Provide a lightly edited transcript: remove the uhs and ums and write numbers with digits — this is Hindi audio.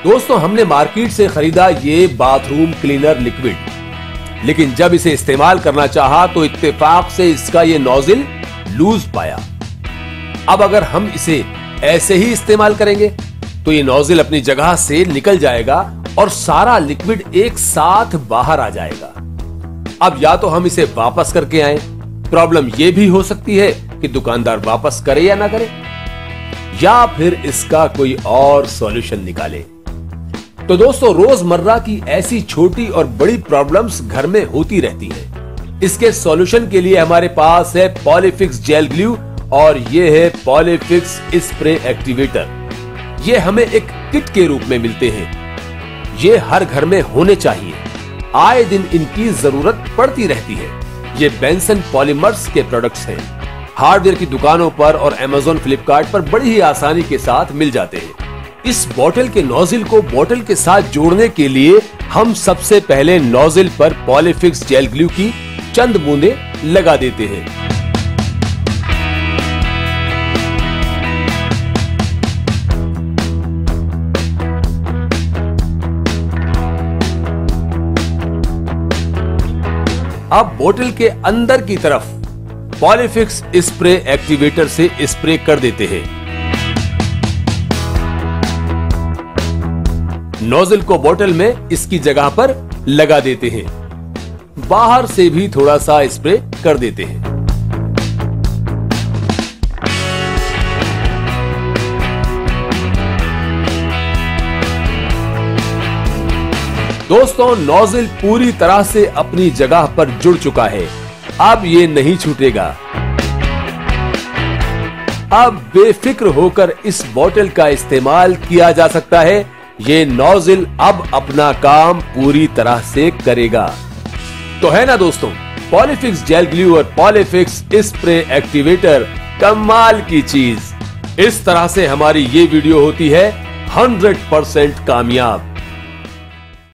दोस्तों हमने मार्केट से खरीदा ये बाथरूम क्लीनर लिक्विड, लेकिन जब इसे इस्तेमाल करना चाहा तो इत्तेफाक से इसका ये नोजल लूज पाया। अब अगर हम इसे ऐसे ही इस्तेमाल करेंगे तो ये नोजल अपनी जगह से निकल जाएगा और सारा लिक्विड एक साथ बाहर आ जाएगा। अब या तो हम इसे वापस करके आए, प्रॉब्लम ये भी हो सकती है कि दुकानदार वापस करे या ना करे, या फिर इसका कोई और सॉल्यूशन निकाले। तो दोस्तों रोजमर्रा की ऐसी छोटी और बड़ी प्रॉब्लम्स घर में होती रहती हैं। इसके सॉल्यूशन के लिए हमारे पास है पॉलीफिक्स जेल ग्लू और ये है पॉलीफिक्स स्प्रे एक्टिवेटर। ये हमें एक किट के रूप में मिलते हैं। ये हर घर में होने चाहिए, आए दिन इनकी जरूरत पड़ती रहती है। ये बेंसन पॉलीमर्स के प्रोडक्ट्स हैं। हार्डवेयर की दुकानों पर और Amazon फ्लिपकार्ट पर बड़ी ही आसानी के साथ मिल जाते हैं। इस बोतल के नोजल को बोतल के साथ जोड़ने के लिए हम सबसे पहले नोजल पर पॉलीफिक्स जेल ग्लू की चंद बूंदें लगा देते हैं। अब बोतल के अंदर की तरफ पॉलीफिक्स स्प्रे एक्टिवेटर से स्प्रे कर देते हैं। नोजल को बोतल में इसकी जगह पर लगा देते हैं। बाहर से भी थोड़ा सा स्प्रे कर देते हैं। दोस्तों नोजल पूरी तरह से अपनी जगह पर जुड़ चुका है। अब ये नहीं छूटेगा। अब बेफिक्र होकर इस बोतल का इस्तेमाल किया जा सकता है। ये नोजल अब अपना काम पूरी तरह से करेगा। तो है ना दोस्तों, पॉलीफिक्स जेल ग्लू और पॉलीफिक्स स्प्रे एक्टिवेटर कमाल की चीज। इस तरह से हमारी ये वीडियो होती है 100% कामयाब।